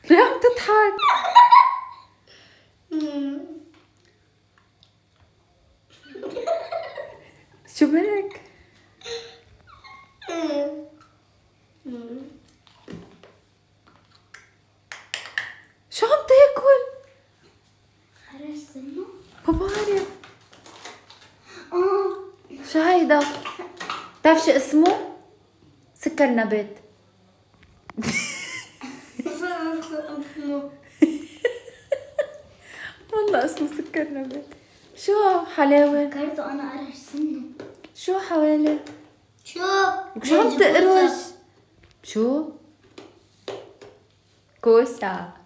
ليه عم تضحك؟ شو بك؟ شو عم تاكل؟ خرج سنه؟ ما بعرف. شو هيدا؟ بتعرف شو اسمه؟ سكر نبات. والله اسمه سكر نبات. شو حلاوة؟ فكرته انا قرش سنه. شو حوالي؟ شو شو عم تقرش؟ شو؟ كوسة.